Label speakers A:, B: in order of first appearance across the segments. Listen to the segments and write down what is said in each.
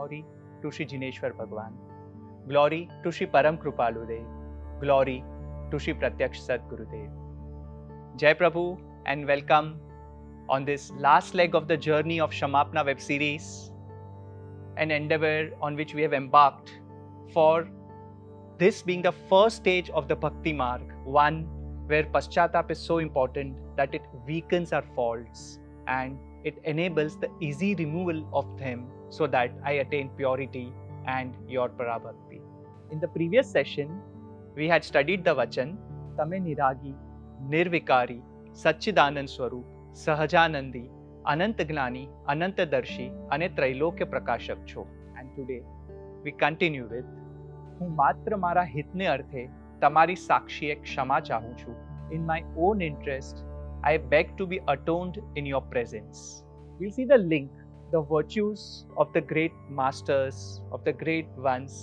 A: glory to Shri Jineshwar Bhagwan, glory to Shri Param Kripaludev, glory to Shri Pratyaksh Sadgurudev. Jai Prabhu and welcome on this last leg of the journey of Kshamapna web series, an endeavor on which we have embarked for this being the first stage of the Bhakti Marg, one where Paschatap is so important that it weakens our faults and it enables the easy removal of them so that I attain purity and your Parabhakti. In the previous session, we had studied the Vachan, Tame Niragi, Nirvikari, Satchidanand Swarup, Sahajanandi, Anantagnani, Anantadarshi, and Trailokya Prakashak Cho. And today, we continue with હું માત્ર મારા હિતને અર્થે તમારી સાક્ષીએ ક્ષમા ચાહું છું. In my own interest, I beg to be atoned in your presence. We'll see the link, the virtues of the great masters, of the great ones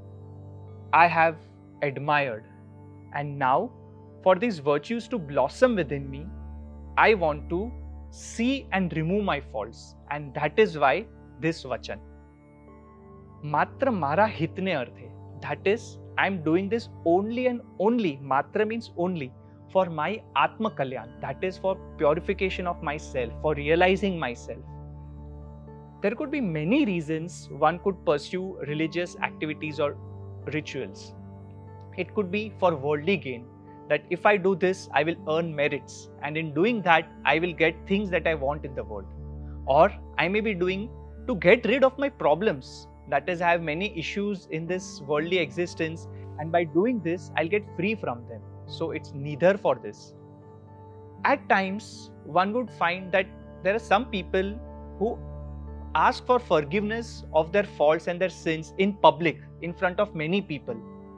A: I have admired. And now, for these virtues to blossom within me, I want to see and remove my faults. And that is why this vachan. માત્ર મારા હિતને અર્થે. That is, I am doing this only and only, matra means only, for my Atma Kalyan. That is for purification of myself, for realizing myself. There could be many reasons one could pursue religious activities or rituals. It could be for worldly gain, that if I do this, I will earn merits, and in doing that, I will get things that I want in the world. Or I may be doing to get rid of my problems. That is, I have many issues in this worldly existence, and by doing this, I'll get free from them. So it's neither for this. At times, one would find that there are some people who ask for forgiveness of their faults and their sins in public, in front of many people.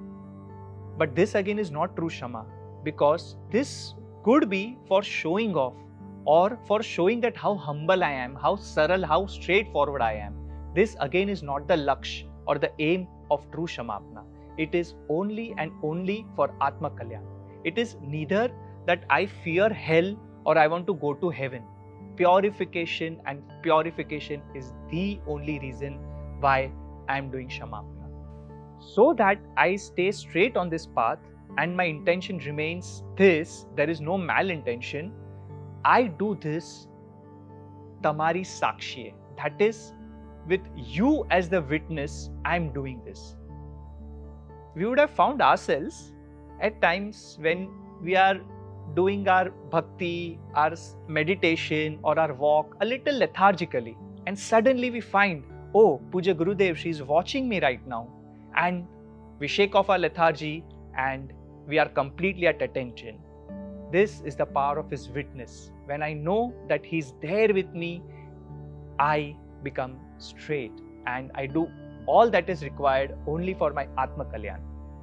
A: But this again is not true Shama, because this could be for showing off or for showing that how humble I am, how saral, how straightforward I am. This again is not the laksh or the aim of true Kshamapna. It is only and only for Atma Kalyan. It is neither that I fear hell or I want to go to heaven. Purification and purification is the only reason why I am doing Kshamapna. So that I stay straight on this path and my intention remains this, there is no malintention. I do this Tamari Sakshiye. That is, with you as the witness, I am doing this. We would have found ourselves at times when we are doing our bhakti, our meditation or our walk a little lethargically, and suddenly we find, oh, Pujya Gurudevshri is watching me right now, and we shake off our lethargy and we are completely at attention. This is the power of his witness. When I know that he is there with me, I become straight and I do all that is required only for my Atma Kalyan.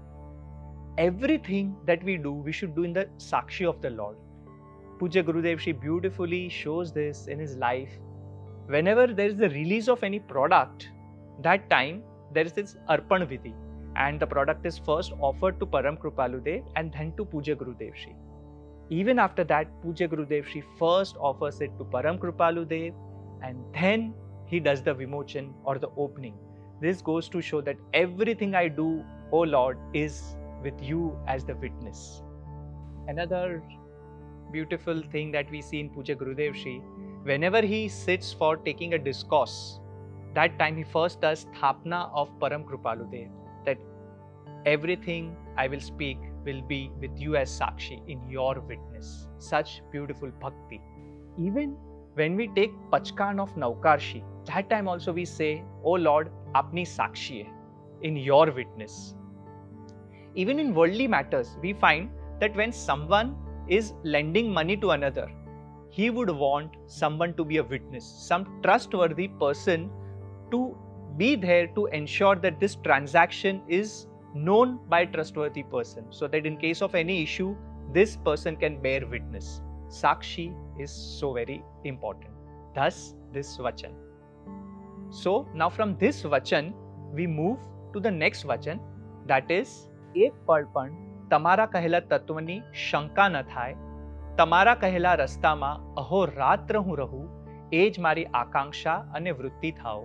A: Everything that we do, we should do in the Sakshi of the Lord. Pujya Gurudevshri beautifully shows this in his life. Whenever there is the release of any product, that time there is this Arpan Vidhi, and the product is first offered to Param Kripaludev and then to Pujya Gurudevshri. Even after that, Pujya Gurudevshri first offers it to Param Kripaludev and then he does the Vimochan or the opening. This goes to show that everything I do, O Lord, is with you as the witness. Another beautiful thing that we see in Pujya Gurudevshri, whenever he sits for taking a discourse, that time he first does Thapna of Param Kripaludev, that everything I will speak will be with you as Sakshi, in your witness. Such beautiful bhakti. Even when we take Pachkan of Naukarshi, that time also we say, O Lord, apni Sakshi hai, in your witness. Even in worldly matters, we find that when someone is lending money to another, he would want someone to be a witness, some trustworthy person to be there to ensure that this transaction is known by a trustworthy person, so that in case of any issue, this person can bear witness. Sakshi is so very important. Thus, this vachan. So, now from this vachan, we move to the next vachan, that is, એક પળ પણ તમારા કહેલા તત્વની શંકા ન થાય, તમારા કહેલા રસ્તામાં અહોરાત્ર હું રહું, એ જ મારી આકાંક્ષા અને વૃત્તિ થાઓ.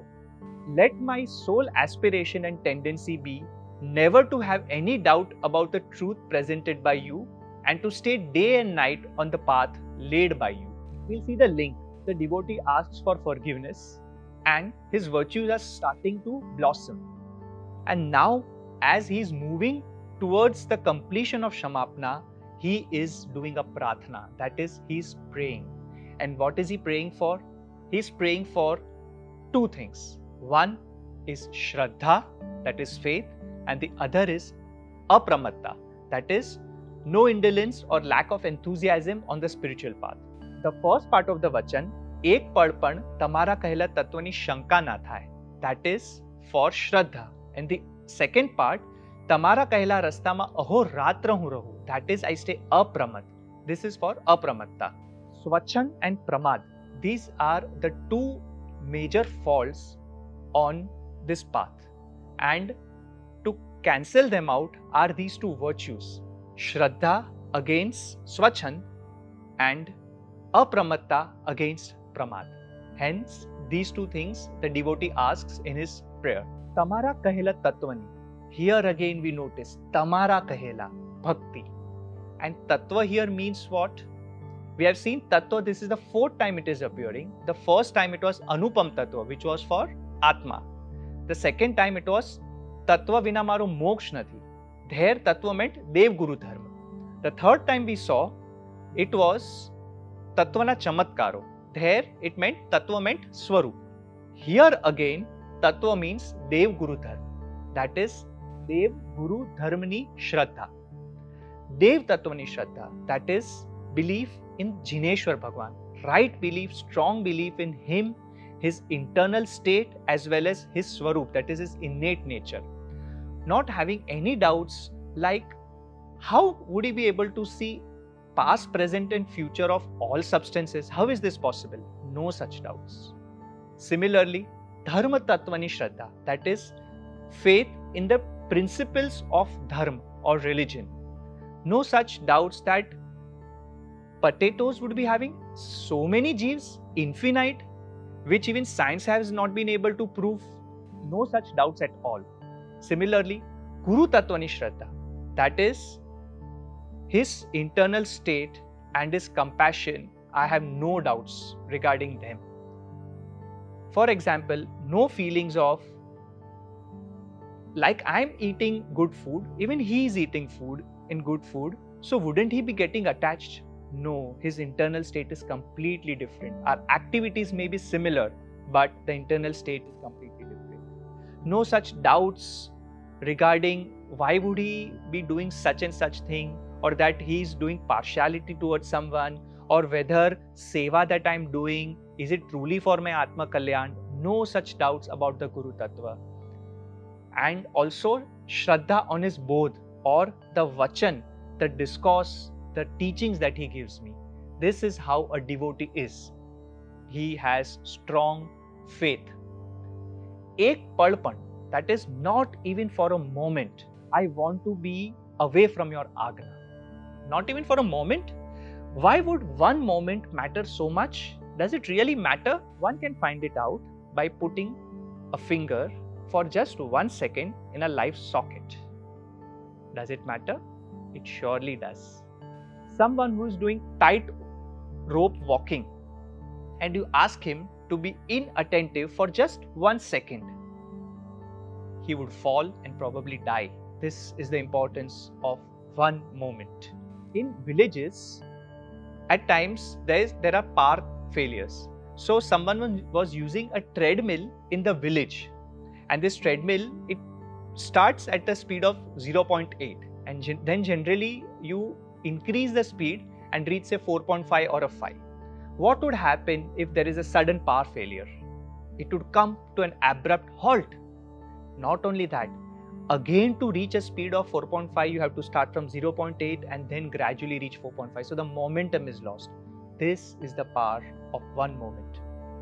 A: Let my sole aspiration and tendency be never to have any doubt about the truth presented by you and to stay day and night on the path laid by you. We'll see the link. The devotee asks for forgiveness and his virtues are starting to blossom. And now, as he is moving towards the completion of Kshamapna, he is doing a pratna. That is, he is praying. And what is he praying for? He is praying for two things. One is Shraddha, that is faith, and the other is Apramatta, that is no indolence or lack of enthusiasm on the spiritual path. The first part of the vachan, એક પળ પણ તમારા કહેલા તત્વની શંકા ના થાય, that is for Shraddha. And the second part, તમારા કહેલા રસ્તામાં અહોરાત્ર હું રહું, that is I stay apramat. This is for Apramatta. Swachan and Pramad, these are the two major faults on this path, and to cancel them out are these two virtues, Shraddha against Swachan and Apramatta against Pramad. Hence, these two things the devotee asks in his prayer. Tamara kahela tattvani. Here again we notice Tamara kahela, bhakti. And tattva here means what? We have seen tattva, this is the fourth time it is appearing. The first time it was Anupam tattva, which was for Atma. The second time it was Tattva vina maro moksha nathi. There Tattva meant Dev Guru Dharma. The third time we saw it was Tattvana Chamatkaro. There it meant Tattva meant Swarup. Here again Tattva means Dev Guru Dharma. That is Dev Guru Dharmani Shraddha. Dev Tattvani Shraddha, that is belief in Jineshwar Bhagwan. Right belief, strong belief in him, his internal state as well as his Swarup, that is his innate nature. Not having any doubts like how would he be able to see past, present and future of all substances? How is this possible? No such doubts. Similarly, Dharma Tattvani Shraddha, that is faith in the principles of Dharma or religion. No such doubts that potatoes would be having so many jeeves, infinite, which even science has not been able to prove. No such doubts at all. Similarly, Guru Tattvani Shraddha, that is his internal state and his compassion, I have no doubts regarding them. For example, no feelings of like I am eating good food, even he is eating food in good food, so wouldn't he be getting attached? No, his internal state is completely different. Our activities may be similar, but the internal state is completely different. No such doubts regarding why would he be doing such and such thing, or that he is doing partiality towards someone, or whether seva that I am doing, is it truly for my Atma Kalyan? No such doubts about the Guru Tattva. And also Shraddha on his bodh or the vachan, the discourse, the teachings that he gives me. This is how a devotee is. He has strong faith. Ek palpan, that is not even for a moment, I want to be away from your agna. Not even for a moment? Why would one moment matter so much? Does it really matter? One can find it out by putting a finger for just 1 second in a live socket. Does it matter? It surely does. Someone who is doing tight rope walking and you ask him to be inattentive for just 1 second, he would fall and probably die. This is the importance of one moment. In villages, at times there are path failures. So someone was using a treadmill in the village, and this treadmill, it starts at the speed of 0.8 and then generally you increase the speed and reach say 4.5 or a 5. What would happen if there is a sudden power failure? It would come to an abrupt halt. Not only that, again to reach a speed of 4.5 you have to start from 0.8 and then gradually reach 4.5. So the momentum is lost. This is the power of one moment.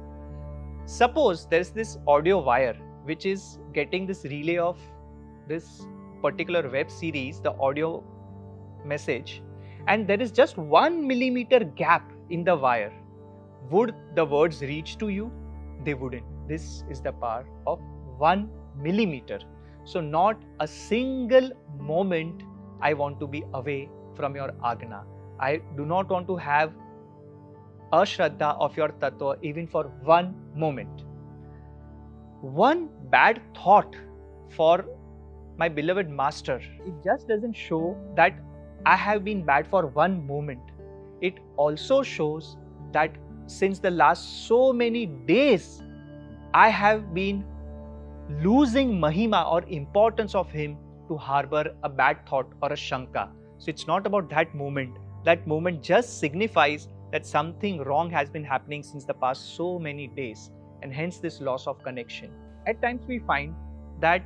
A: Suppose there is this audio wire which is getting this relay of this particular web series, the audio message, and there is just 1 millimeter gap in the wire. Would the words reach to you? they wouldn't. This is the power of 1 millimeter. So not a single moment I want to be away from your Agna. I do not want to have ashraddha of your tattva even for 1 moment. One bad thought for my beloved master, it just doesn't show that I have been bad for 1 moment. It also shows that since the last so many days, I have been losing mahima or importance of him to harbor a bad thought or a shanka. So it's not about that moment. That moment just signifies that something wrong has been happening since the past so many days, and hence this loss of connection. At times we find that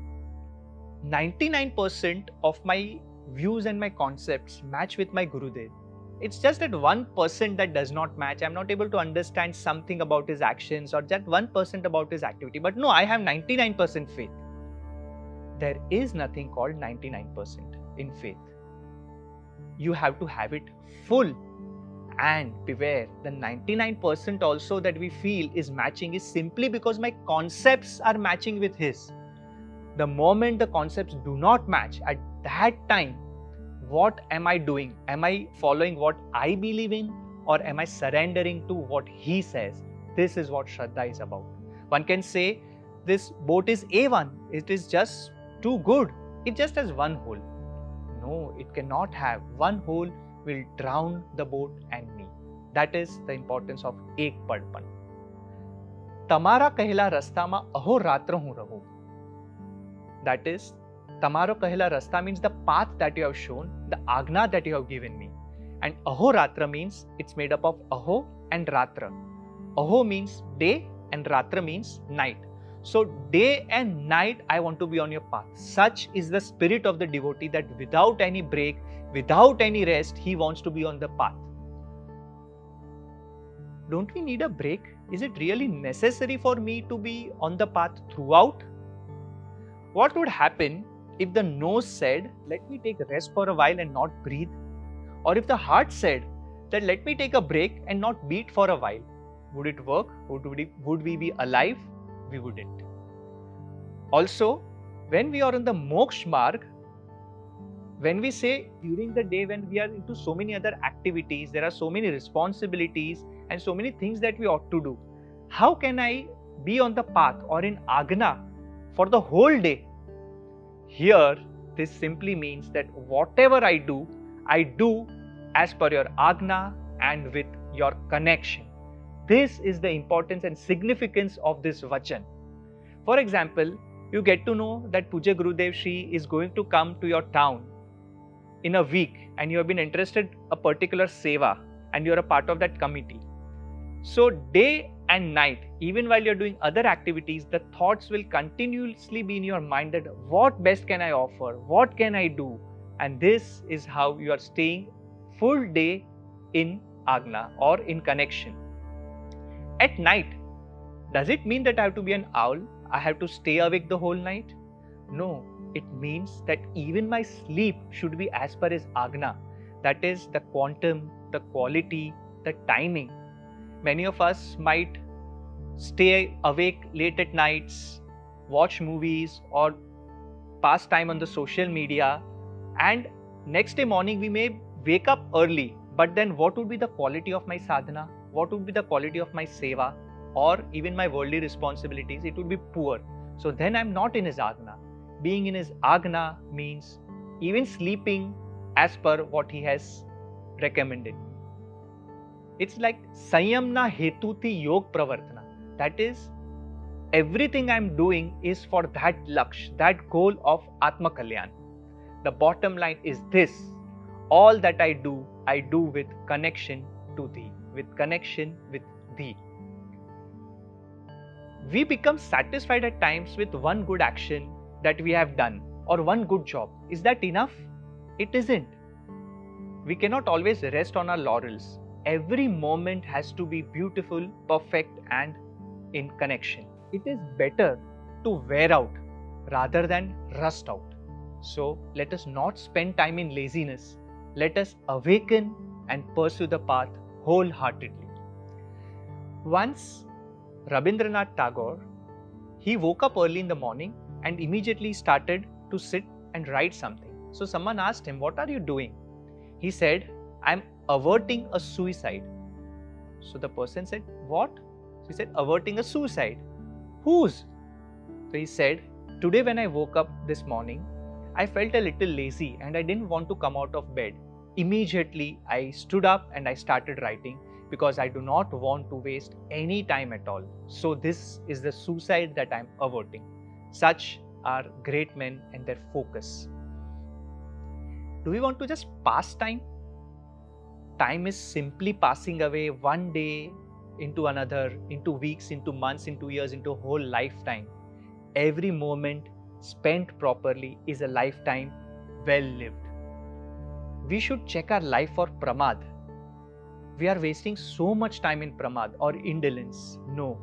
A: 99% of my views and my concepts match with my Gurudev. It's just that 1% that does not match. I'm not able to understand something about his actions or that 1% about his activity. But no, I have 99% faith. There is nothing called 99% in faith. You have to have it full. And beware, the 99% also that we feel is matching is simply because my concepts are matching with his. The moment the concepts do not match, at that time, what am I doing? Am I following what I believe in, or am I surrendering to what he says? This is what Shraddha is about. One can say this boat is A1. It is just too good. It just has 1 hole. No, it cannot have. 1 hole will drown the boat and me. That is the importance of ek padpan. Tamara kahela rasta ma aho ratra hu rahu. That is, Tamaro kahela rasta means the path that you have shown, the agna that you have given me. And aho ratra means it's made up of aho and ratra. Aho means day and ratra means night. So day and night I want to be on your path. Such is the spirit of the devotee that without any break, without any rest, he wants to be on the path. Don't we need a break? Is it really necessary for me to be on the path throughout? What would happen if the nose said, let me take a rest for a while and not breathe? Or if the heart said that let me take a break and not beat for a while? Would it work? Would we be alive? We wouldn't. Also, when we are on the moksha marg, when we say during the day when we are into so many other activities, there are so many responsibilities and so many things that we ought to do. How can I be on the path or in Agna for the whole day? Here, this simply means that whatever I do as per your Agna and with your connection. This is the importance and significance of this Vachan. For example, you get to know that Pujya Gurudevshri is going to come to your town in a week and you have been interested in a particular seva and you are a part of that committee. So day and night, even while you are doing other activities, the thoughts will continuously be in your mind that what best can I offer? What can I do? And this is how you are staying full day in Agna or in connection. At night, does it mean that I have to be an owl? I have to stay awake the whole night? No, it means that even my sleep should be as per his Agna. That is the quantum, the quality, the timing. Many of us might stay awake late at nights, watch movies or pass time on the social media, and next day morning we may wake up early, but then what would be the quality of my sadhana? What would be the quality of my seva or even my worldly responsibilities? It would be poor. So then I'm not in his Agna. Being in his Agna means even sleeping as per what he has recommended. It's like Sanyamna Hetuti Yog Pravartana. That is, everything I'm doing is for that laksh, that goal of Atma Kalyan. The bottom line is this: all that I do with connection to thee, with connection with thee. We become satisfied at times with one good action that we have done or one good job. Is that enough? It isn't. We cannot always rest on our laurels. Every moment has to be beautiful, perfect, and in connection. It is better to wear out rather than rust out. So let us not spend time in laziness. Let us awaken and pursue the path wholeheartedly. Once Rabindranath Tagore, he woke up early in the morning and immediately started to sit and write something. So someone asked him, "What are you doing?" He said, "I'm averting a suicide." So the person said, "What?" He said, "Averting a suicide." "Whose?" So he said, "Today when I woke up this morning, I felt a little lazy and I didn't want to come out of bed. Immediately I stood up and I started writing because I do not want to waste any time at all. So this is the suicide that I'm averting." Such are great men and their focus. Do we want to just pass time? Time is simply passing away one day into another, into weeks, into months, into years, into a whole lifetime. Every moment spent properly is a lifetime well lived. We should check our life for pramad. We are wasting so much time in pramad or indolence. No.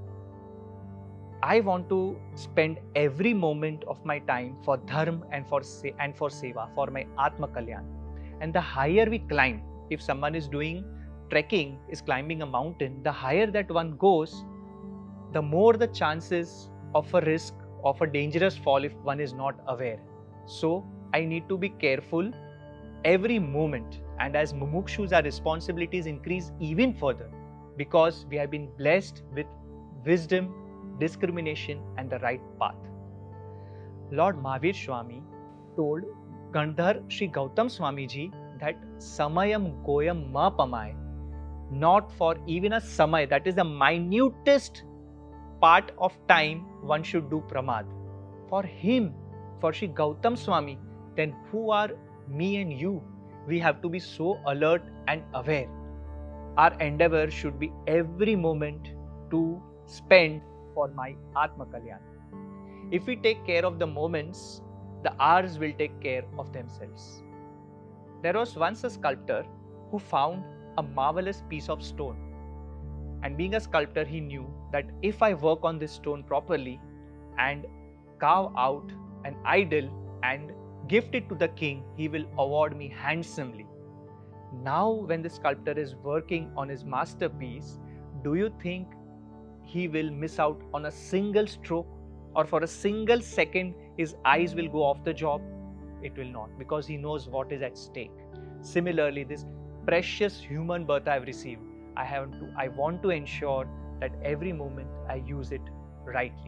A: I want to spend every moment of my time for dharma and for seva, for my atma kalyan. And the higher we climb, if someone is doing trekking, is climbing a mountain, the higher that one goes, the more the chances of a risk, of a dangerous fall if one is not aware. So I need to be careful every moment, and as mumukshus our responsibilities increase even further because we have been blessed with wisdom, discrimination and the right path. Lord Mahavir Swami told Gandhar Sri Gautam Swami Ji that samayam goyam ma pamay, not for even a samay, that is the minutest part of time one should do pramad. For him, for Sri Gautam Swami, then who are me and you? We have to be so alert and aware. Our endeavor should be every moment to spend for my Atma Kalyan. If we take care of the moments, the hours will take care of themselves. There was once a sculptor who found a marvelous piece of stone. And being a sculptor, he knew that if I work on this stone properly and carve out an idol and gift it to the king, he will award me handsomely. Now, when the sculptor is working on his masterpiece, do you think he will miss out on a single stroke, or for a single second his eyes will go off the job? It will not, because he knows what is at stake. Similarly, this precious human birth I have received, I want to ensure that every moment I use it rightly.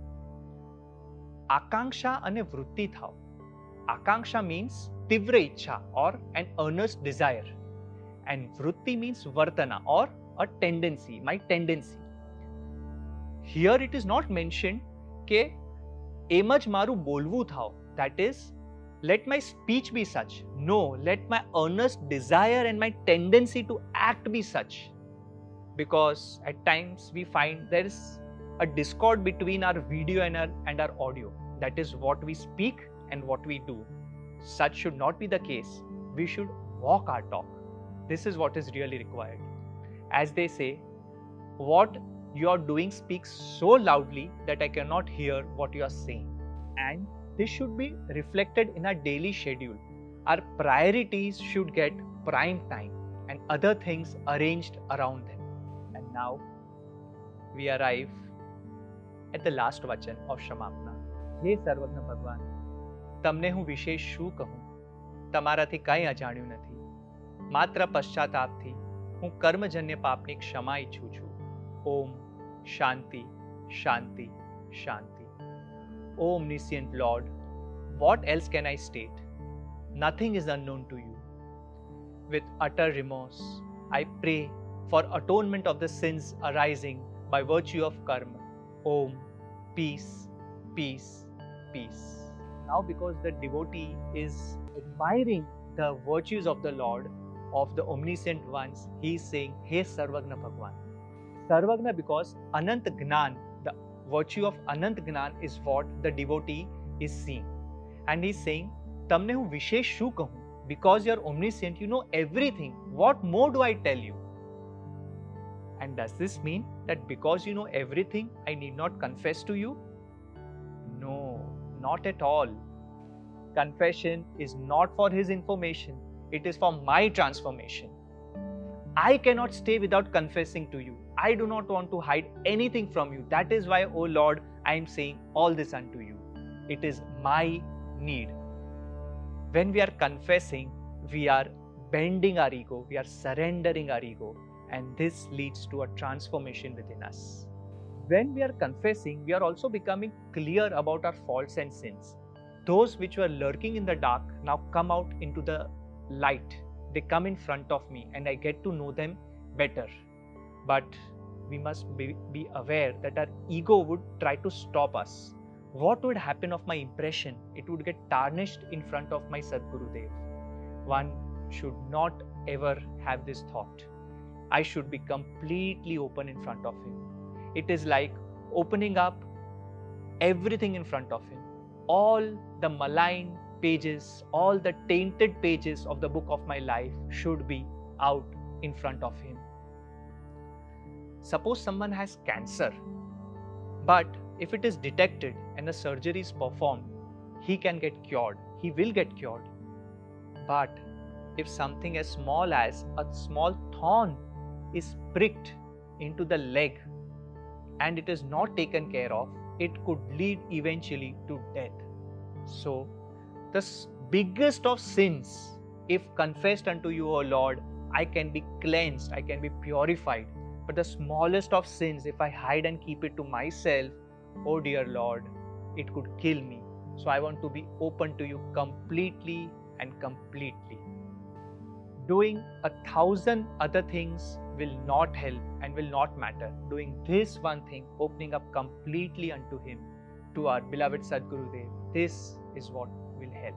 A: Akanksha ane vritti thao. Akanksha means tivra ichha or an earnest desire, and vritti means vartana or a tendency, my tendency. Here it is not mentioned ke emaj maru bolvu thao, that is, let my speech be such. No, let my earnest desire and my tendency to act be such. Because at times we find there is a discord between our video and our audio. That is what we speak and what we do. Such should not be the case. We should walk our talk. This is what is really required. As they say, what you are doing speaks so loudly that I cannot hear what you are saying. And this should be reflected in our daily schedule. Our priorities should get prime time and other things arranged around them. And now we arrive at the last vachan of Kshamapna. He Sarvagna Bhagwan, તમને હું વિશેષ શું કહું? તમારાથી કંઈ અજાણ્યું નથી. માત્ર પશ્ચાતાપથી હું કર્મજન્ય પાપની ક્ષમા ઈચ્છું છું. ઓમ શાંતિ શાંતિ શાંતિ. O omniscient Lord, what else can I state? Nothing is unknown to you. With utter remorse, I pray for atonement of the sins arising by virtue of karma. Om, peace, peace, peace. Now, because the devotee is admiring the virtues of the Lord, of the omniscient ones, he is saying, Hey Sarvagna Bhagwan. Sarvagna because Anant Gnan, the virtue of Anant Gnan is what the devotee is seeing. And he is saying, Tamne hu vishesh shu kahun? Because you are omniscient, you know everything. What more do I tell you? And does this mean that because you know everything, I need not confess to you? No, not at all. Confession is not for his information. It is for my transformation. I cannot stay without confessing to you. I do not want to hide anything from you. That is why, O Lord, I am saying all this unto you. It is my need. When we are confessing, we are bending our ego, we are surrendering our ego, and this leads to a transformation within us. When we are confessing, we are also becoming clear about our faults and sins. Those which were lurking in the dark now come out into the light. They come in front of me and I get to know them better. But we must be aware that our ego would try to stop us. What would happen of my impression? It would get tarnished in front of my Sadgurudev. One should not ever have this thought. I should be completely open in front of him. It is like opening up everything in front of him. All the malign pages, all the tainted pages of the book of my life should be out in front of him. Suppose someone has cancer, but if it is detected and a surgery is performed, he can get cured. He will get cured. But if something as small as a small thorn is pricked into the leg and it is not taken care of, it could lead eventually to death. So, the biggest of sins, if confessed unto you, O Lord, I can be cleansed, I can be purified. But the smallest of sins, if I hide and keep it to myself, oh dear Lord, it could kill me. So I want to be open to you completely and completely. Doing 1,000 other things will not help and will not matter. Doing this one thing, opening up completely unto Him, to our beloved Sadgurudev, this is what will help.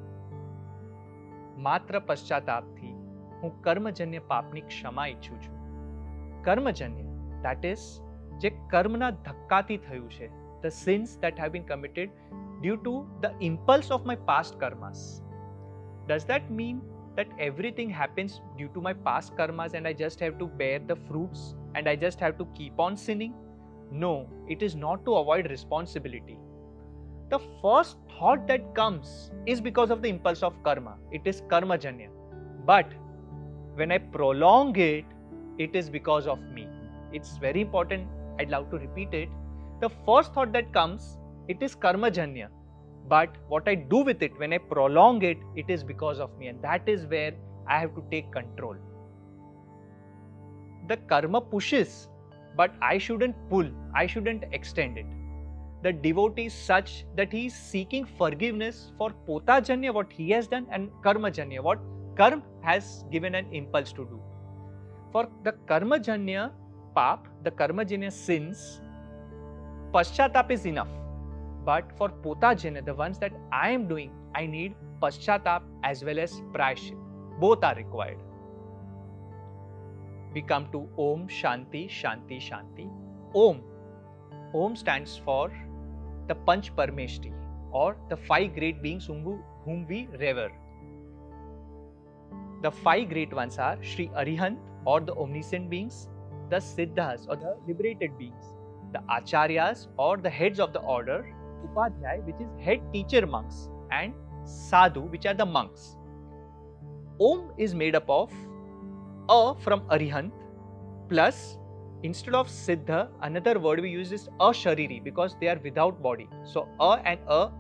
A: માત્ર પશ્ચાતાપથી હું કર્મજન્ય પાપની ક્ષમા ઈચ્છું છું. કર્મજન્ય, that is, જે કર્મના ધક્કાથી થયું છે, the sins that have been committed due to the impulse of my past karmas. Does that mean that everything happens due to my past karmas and I just have to bear the fruits and I just have to keep on sinning? No, it is not to avoid responsibility. The first thought that comes is because of the impulse of karma. It is karmajanya. But when I prolong it, it is because of me. It's very important. I'd love to repeat it. The first thought that comes, it is karmajanya. But what I do with it, when I prolong it, it is because of me. And that is where I have to take control. The karma pushes, but I shouldn't pull. I shouldn't extend it. The devotee is such that he is seeking forgiveness for potajanya, what he has done, and karmajanya, what karma has given an impulse to do. For the karmajanya pap, the karmajanya sins, paschatap is enough. But for potajanya, the ones that I am doing, I need paschatap as well as prayashit. Both are required. We come to Om Shanti Shanti Shanti. Om. Om stands for the Panch Parmeshti, or the 5 great beings whom we revere. The 5 great ones are Shri Arihant, or the omniscient beings, the Siddhas, or the liberated beings, the Acharyas, or the heads of the order, Upadhyay, which is head teacher monks, and Sadhu, which are the monks. Om is made up of A from Arihant plus, instead of Siddha, another word we use is Ashariri, because they are without body. So A and A.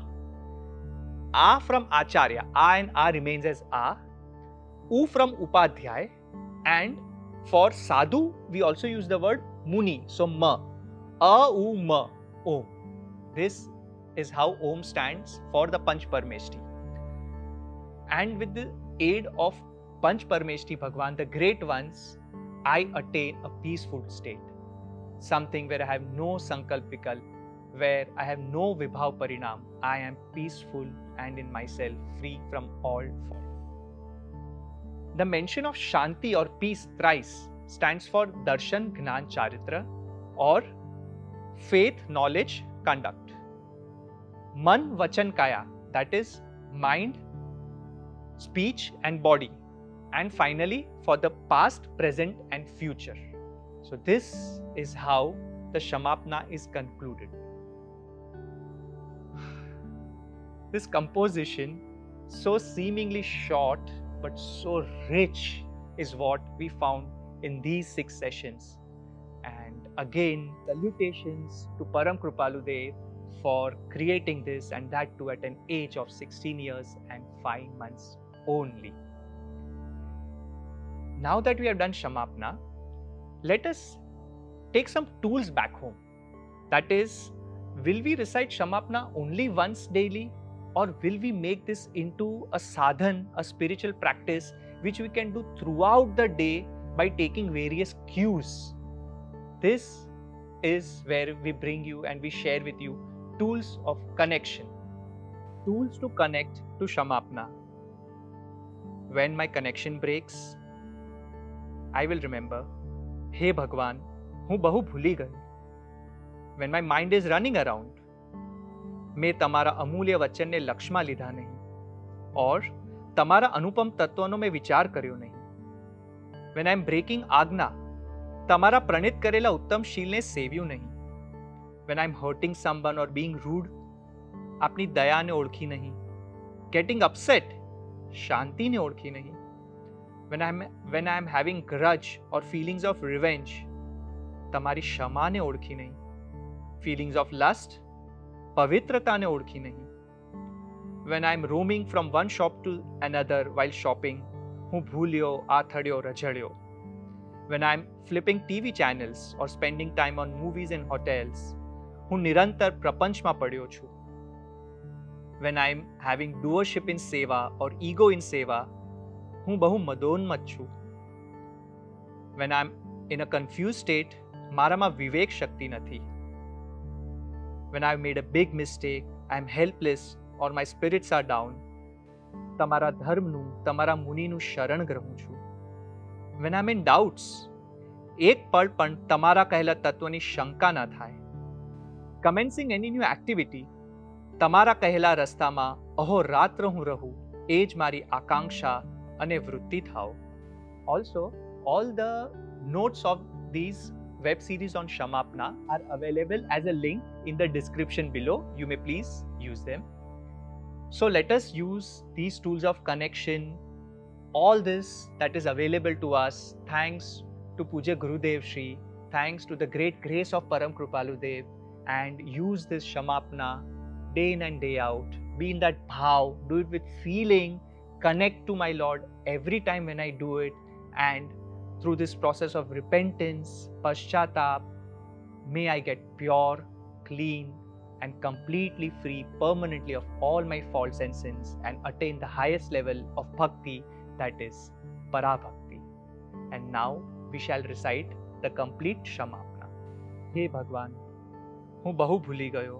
A: A from Acharya, A and A remains as A. U from Upadhyay, and for Sadhu we also use the word Muni, so Ma. A, U, Ma, Om. This is how Om stands for the Panch Parmeshti. And with the aid of Panch Parmeshti Bhagwan, the great ones, I attain a peaceful state. Something where I have no Sankalp Vikalp, where I have no Vibhav Parinam. I am peaceful and in myself free from all fault. The mention of Shanti or peace thrice stands for Darshan Gnan Charitra, or faith, knowledge, conduct. Man, Vachan, Kaya, that is mind, speech and body. And finally, for the past, present and future. So this is how the Kshamapna is concluded. This composition, so seemingly short but so rich, is what we found in these 6 sessions. And again, salutations to Param Kripalu Dev for creating this, and that too at an age of 16 years and 5 months only. Now that we have done Kshamapna, let us take some tools back home. That is, will we recite Kshamapna only once daily, or will we make this into a sadhan, a spiritual practice which we can do throughout the day by taking various cues? This is where we bring you and we share with you tools of connection. Tools to connect to Kshamapna. When my connection breaks, I will remember, Hey Bhagwan, હું બહુ ભૂલી ગયો. When my mind is running around, મેં તમારા અમૂલ્ય વચનને લક્ષમાં લીધા નહીં, or તમારા અનુપમ તત્વનો મેં વિચાર કર્યો નહીં. When I am breaking આજ્ઞા, તમારા પ્રણિત કરેલા ઉત્તમ શીલને સેવ્યું નહીં. When I am hurting someone or being rude, આપની દયાને ઓળખી નહીં. Getting upset, શાંતિને ઓળખી નહીં. When I am having grudge or feelings of revenge, તમારી ક્ષમાને ઓળખી નહીં. Feelings of lust, પવિત્રતાને ઓળખી નહીં. When I am roaming from one shop to another while shopping, હું ભૂલ્યો, આથડ્યો, રઝળ્યો. When I am flipping TV channels or spending time on movies and hotels, હું નિરંતર પ્રપંચમાં પડ્યો છું. When I am having doership in seva or ego in seva, હું બહુ મદોન્મત્ત છું. When I am in a confused state, મારામાં વિવેક શક્તિ નથી. When I have made a big mistake, I am helpless or my spirits are down, તમારા ધર્મનું, તમારા મુનિનું શરણ ગ્રહું છું. When I am in doubts, એક પળ પણ તમારા કહેલા તત્વની શંકા ના થાય. Commencing any new activity, તમારા કહેલા રસ્તામાં અહોરાત્ર હું રહું, એ જ મારી આકાંક્ષા અને વૃત્તિ થાઓ. Also, all the notes of these web series on Kshamapna are available as a link in the description below. You may please use them. So let us use these tools of connection, all this that is available to us thanks to Pujya Gurudevshri, thanks to the great grace of Param Kripalu Dev, and use this Kshamapna day in and day out. Be in that bhav, do it with feeling, connect to my Lord every time when I do it, and through this process of repentance, paschatap, may I get pure, clean, and completely free permanently of all my faults and sins and attain the highest level of bhakti, that is Parabhakti. And now we shall recite the complete Kshamapna. Hey Bhagwan, હું બહુ ભૂલી ગયો.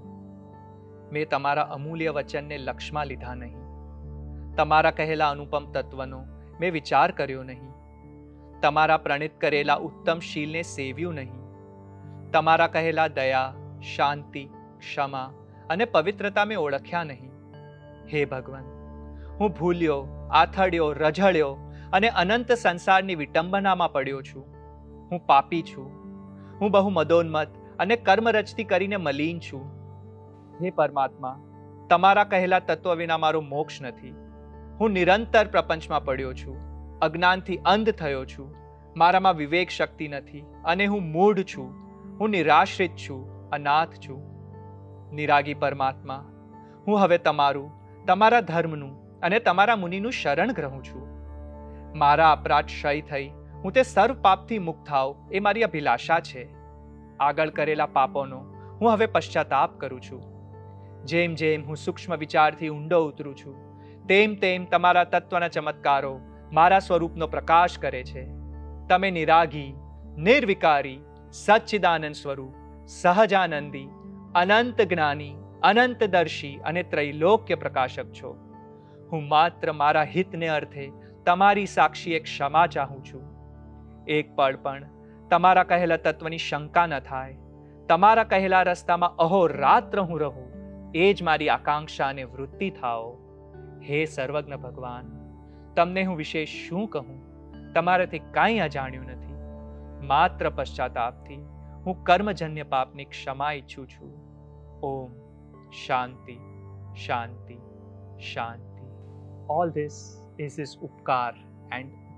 A: મેં તમારા અમૂલ્ય વચનને લક્ષમાં લીધા નહીં. તમારા કહેલા અનુપમ તત્વનો મેં વિચાર કર્યો નહીં. તમારા પ્રણિત કરેલા ઉત્તમ શીલને સેવ્યું નહીં. તમારા કહેલા દયા, શાંતિ, ક્ષમા અને પવિત્રતા મેં ઓળખ્યા નહીં. હે ભગવાન, હું ભૂલ્યો, આથડ્યો, રઝળ્યો અને અનંત સંસારની વિટંબનામાં પડ્યો છું. હું પાપી છું. હું બહુ મદોન્મત્ત અને કર્મરચતી કરીને મલિન છું. હે પરમાત્મા, તમારા કહેલા તત્વ વિના મારો મોક્ષ નથી. હું નિરંતર પ્રપંચમાં પડ્યો છું. અજ્ઞાનથી અંધ થયો છું. મારામાં વિવેક શક્તિ નથી અને હું મૂઢ છું. હું નિરાશ્રિત છું, અનાથ છું. નિરાગી પરમાત્મા, હું હવે તમારું, તમારા ધર્મનું અને તમારા મુનિનું શરણ ગ્રહું છું. મારા અપરાધ ક્ષય થઈ હું તે સર્વ પાપથી મુક્ત થાવ એ મારી અભિલાષા છે. આગળ કરેલા પાપોનો હું હવે પશ્ચાતાપ કરું છું. જેમ જેમ હું સૂક્ષ્મ વિચારથી ઊંડો ઉતરું છું, તેમ તેમ તમારા તત્વના ચમત્કારો મારા સ્વરૂપનો પ્રકાશ કરે છે. તમે નિરાગી, નિર્વિકારી, સચ્ચિદાનંદ સ્વરૂપ, સહજાનંદી, અનંત જ્ઞાની, અનંતદર્શી અને ત્રૈલોક્ય પ્રકાશક છો. હું માત્ર મારા હિતને અર્થે તમારી સાક્ષીએ ક્ષમા ચાહું છું. એક પળ પણ તમારા કહેલા તત્વની શંકા ન થાય. તમારા કહેલા રસ્તામાં અહોરાત્ર હું રહું, એ જ મારી આકાંક્ષા અને વૃત્તિ થાઓ. હે સર્વજ્ઞ ભગવાન, તમને હું વિશે શું કહું? તમારાથી કાંઈ અજાણ્યું નથી. માત્ર પશ્ચાતાપથી હું કર્મજન્ય પાપની ક્ષમા ઈચ્છું છું. ઓમ શાંતિ શાંતિ શાંતિ. All this is upkar and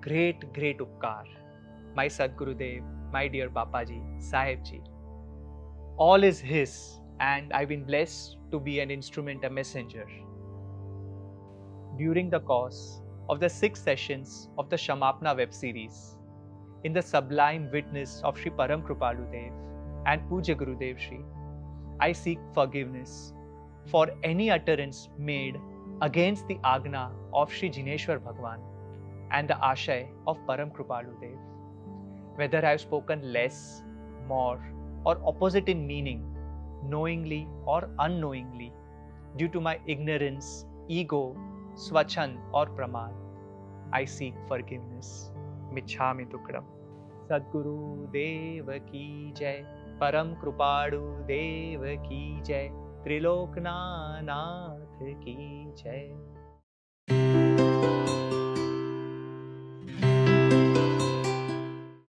A: great, great upkar. My Sadgurudev, my dear Bapaji, Sahibji. All is His, and I've been blessed to be an instrument, a messenger. During the course of the 6 sessions of the Kshamapna web series, in the sublime witness of Sri Param Kripaludev and Pujya Gurudevshri, I seek forgiveness for any utterance made against the Agna of Sri Jineshwar Bhagwan and the Ashay of Param Kripaludev. Whether I have spoken less, more, or opposite in meaning, knowingly or unknowingly, due to my ignorance, ego, swachand or praman, I seek forgiveness. Michhami tukram. Sadguru Deva ki jai, Param Kripalu Deva ki jai, Trilokna Nath ki jai.